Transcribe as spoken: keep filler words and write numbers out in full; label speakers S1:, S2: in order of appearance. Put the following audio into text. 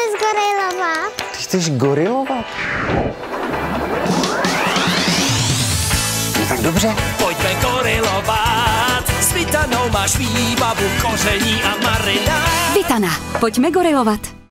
S1: zgorilovat.
S2: Ty chceš gorilovat? No tak dobře.
S3: Pojďme gorilovat, s Vitanou máš výbavu, koření a marinát.
S4: Vitana, pojďme gorilovat.